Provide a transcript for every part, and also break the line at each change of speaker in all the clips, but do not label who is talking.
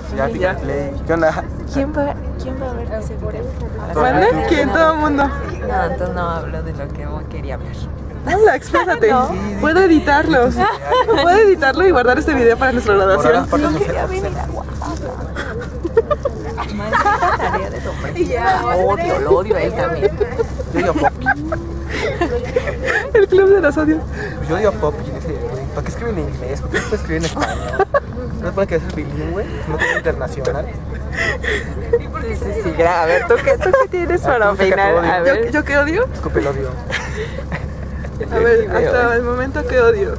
Ya,
Ya.
play. ¿Qué onda?
¿Quién va a ver ese video?
¿Mande? ¿Quién? Todo el mundo.
No, entonces no hablo de lo que quería hablar.
Habla, exprésate.
No.
Puedo editarlo. Puedo editarlo y guardar este video para nuestra graduación.
No quería venir a Oaxaca. Maldita tarea de hombre. Lo odio a él también.
Yo odio pop.
El club de los odios.
Yo odio pop. Y dice, ¿para qué escriben en inglés? ¿Por qué no puede escribir en español? ¿No se pone que es bilingüe? ¿No es internacional?
Sí. A ver, ¿tú qué tienes para opinar? A ver.
¿Yo qué odio?
Escupe el odio.
A ver, hasta el momento que odio.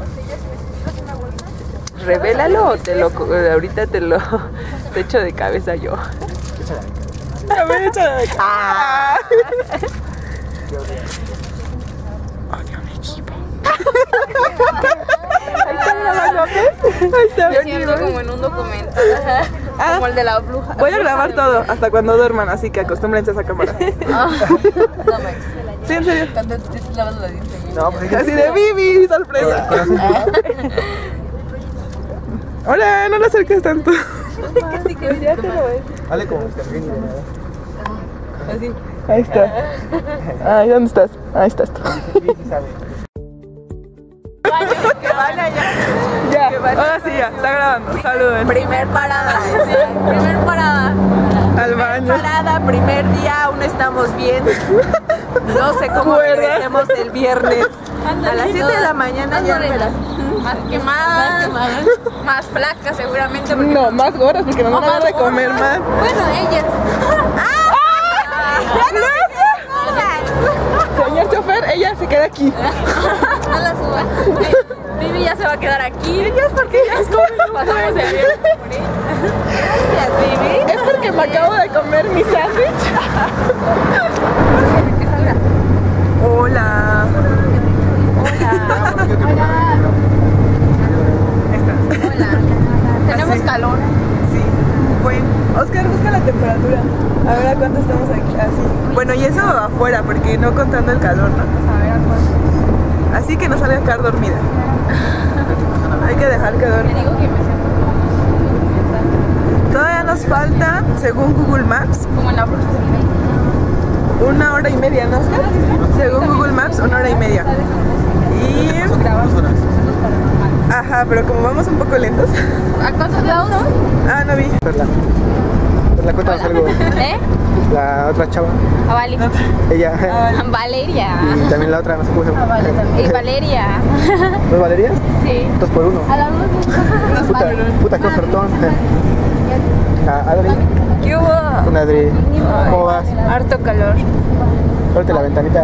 Revélalo o ahorita te echo de cabeza yo.
A ver, échale.
Odio a mi equipo.
Ahí está grabando, ¿ok? Ahí está.
Yo siento como en un documental, como el de la bruja.
Voy a grabar todo hasta cuando duerman, así que acostúmbrense a esa cámara.
No me
Sí, en serio.
cuando te estés lavando los dientes.
No, pues
Así de Bibi, sorpresa. Hola, no lo acerques tanto.
Casi que ya te lo ves.
Dale como que termine, ¿verdad?
Así.
Ahí está. Ay, ¿dónde estás? Ahí estás tú.
Sí, sabe.
Que vaya ya.
Ya, ahora sí ya, está grabando. Saluden.
Primer parada. Sí, primer parada.
Al baño.
Parada, primer día, aún estamos bien. No sé cómo
¿Cuerdas?
regresemos el viernes. A las 7 de la mañana
Más
ya
morenas. Más quemadas. Más flacas seguramente. Porque
No, más gordas porque nos van a dar de comer más.
Bueno, ellas.
Señor chofer, ella se queda aquí.
No la suban. Vivi ya se va a quedar aquí. Ellas porque ellas comen. Pasamos el viernes por ella.
Gracias, Vivi.
Es porque me acabo de comer mi sándwich.
Que salga.
Hola.
Hola. Tenemos calor.
Sí. Bueno, Oscar, busca la temperatura. A ver a cuánto estamos aquí. Así. Bueno, y eso afuera, porque no contando el calor, ¿no?
A ver, ¿a cuánto?
Así que no sale a quedar dormida. Hay que dejar que
Te
duerma.
digo que me siento
Todavía nos falta, según Google Maps,
como en la bruja.
1 hora y media, ¿no, Oscar? Según Google Maps, 1 hora y media. Y... Ajá, pero como vamos un poco lentos.
¿A cuántos grados?
Ah, no vi.
Perla, cuéntanos algo.
¿Eh?
La otra chava,
A Vali.
ella.
Valeria.
Y también la otra, no sé cómo se llama.
Y Valeria.
¿No es Valeria?
Sí.
2 por 1.
A las dos.
Puta, qué ofertón. Adri,
¿Qué hubo?
con Adri. ¿Cómo vas?
Harto calor.
Ábrete la ventanita.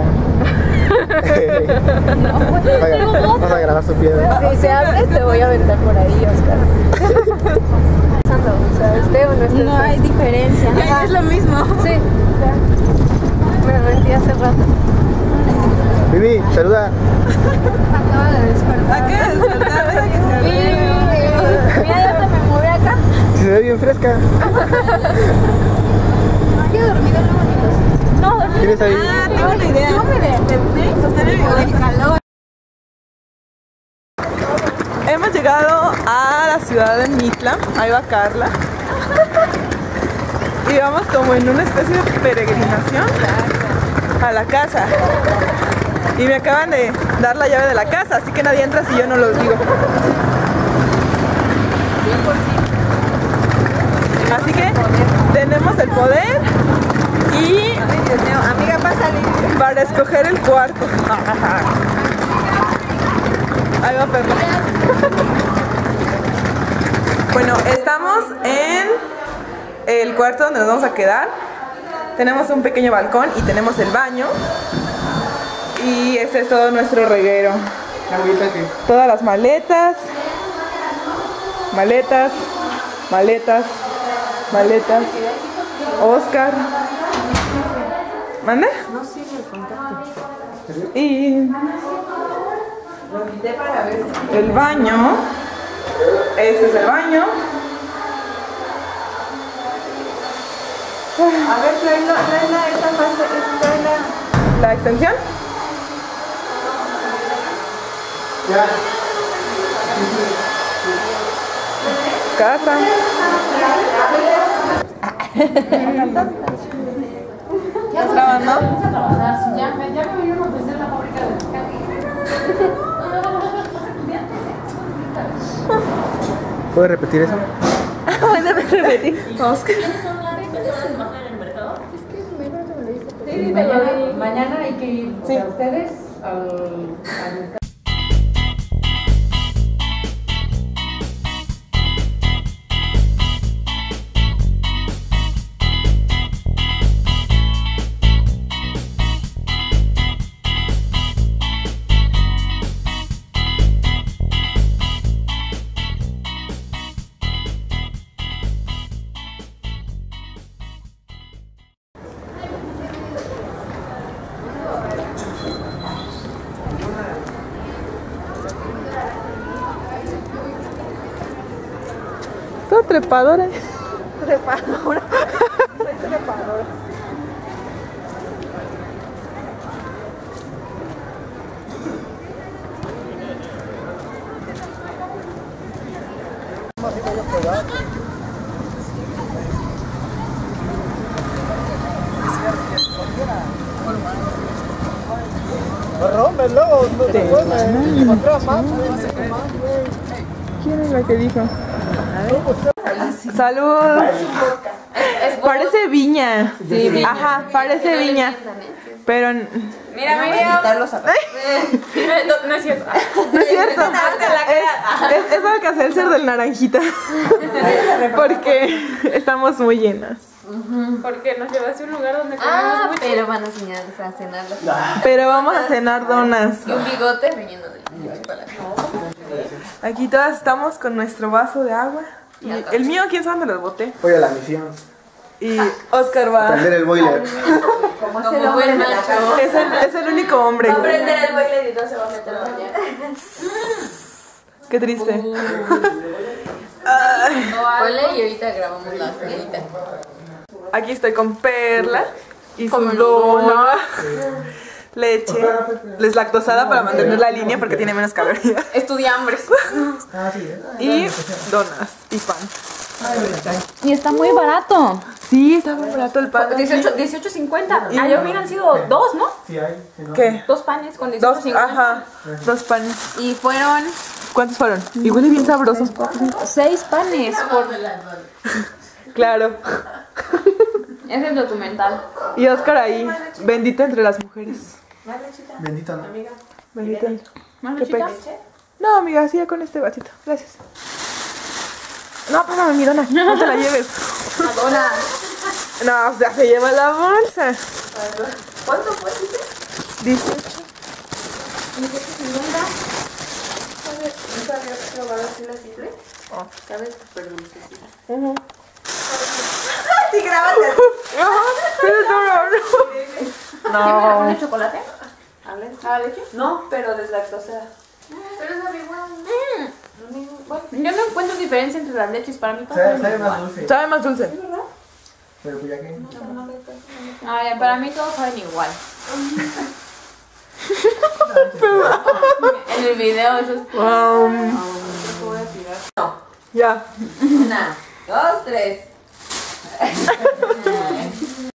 Vamos a grabar su piedra.
Si se abre, te voy a aventar por ahí, Oscar. O sea, esté o no esté.
No hay diferencia. Es lo mismo. Sí.
Me metí hace rato.
Vivi, saluda.
Acaba de despertar.
¿A qué despertar? Deja que se arregle.
Mira, ya se me moví acá.
Se ve bien fresca.
¿Qué dormido luego? No, dormí.
¿Quién está ahí?
Ah, tengo una idea.
Yo me desperté.
Sostén el
Por el calor.
Hemos llegado a la ciudad de Mitla. Ahí va Carla. Y vamos como en una especie de peregrinación a la casa. Y me acaban de dar la llave de la casa, así que nadie entra si yo no lo digo. Así que tenemos el poder y
Amiga, pásale.
para escoger el cuarto. Ahí va Perla. Bueno, estamos en el cuarto donde nos vamos a quedar. Tenemos un pequeño balcón y tenemos el baño. Y este es todo nuestro reguero. Todas las maletas. Maletas. Maletas. Maletas. Oscar. ¿Mande?
No sirve el contacto.
Y
Lo quité para ver si...
el baño. Este es el baño.
A ver, tráela esta fase, tráela.
La extensión. Casa. ¿Estás grabando?
Ya me vinieron a ofrecer la fábrica de
¿Puedes repetir eso?
Bueno, me repetí. Vamos.
Mañana hay que ir a ustedes al
Toda trepadora. Trepadora. Soy trepadora.
Rómpelo, no te puedes. Otra más.
¿Quién es la que dijo? Salud. Parece viña. Sí, viña. Ajá, parece viña. Pero
Mira, Miriam. No es cierto.
no es cierto. Es Alka-Seltzer del naranjita. Porque estamos muy llenas.
Porque nos llevaste a un lugar donde comemos mucho.
pero van a cenar las
Pero vamos a cenar donas.
y un bigote relleno de chocolate.
Aquí todas estamos con nuestro vaso de agua. Y el mío, ¿quién sabe dónde los boté?
Voy a la misión.
Y Oscar va.
Prender el boiler.
Como buen macho.
Es el único hombre.
Va a prender el boiler y no se va a meter a bañar.
Qué triste.
Ponle y ahorita grabamos la cenita.
Aquí estoy con Perla y su dona. Leche, deslactosada para mantener la línea porque tiene menos calorías.
Estudiambres.
Y donas y pan.
Y está muy barato.
Sí, está muy barato el pan.
18.50. Ayer hubieran sido dos, ¿no?
Sí, hay.
¿Qué?
2 panes con 18.50.
Dos, ajá, 2 panes.
Y fueron
¿Cuántos fueron? Y huele bien sabrosos.
6 panes por...
Claro.
Es el documental.
Y Oscar ahí, bendito entre las mujeres.
Bendito, ¿no?
Bendito.
¿Más
¿Qué
lechita?
pex? No, amiga, así con este vasito. Gracias. No, pásame mi dona. No te la lleves.
Madonna.
No, o sea, se lleva la bolsa.
¿Cuánto fue?
18.
¿No sabías probar así la simple? ¿Sabes? Súper dulcecita.
Sí, grábate.
¿No pone chocolate?
¿A leche? No, pero deslactosada. Pero sabe igual.
Yo no encuentro diferencia entre las leches. Para mí todo
Sabe más dulce.
Sabe más dulce.
Pero pues ya que.
Ay, para mí todos saben igual. En el video eso es...
Ya.
1, 2, 3.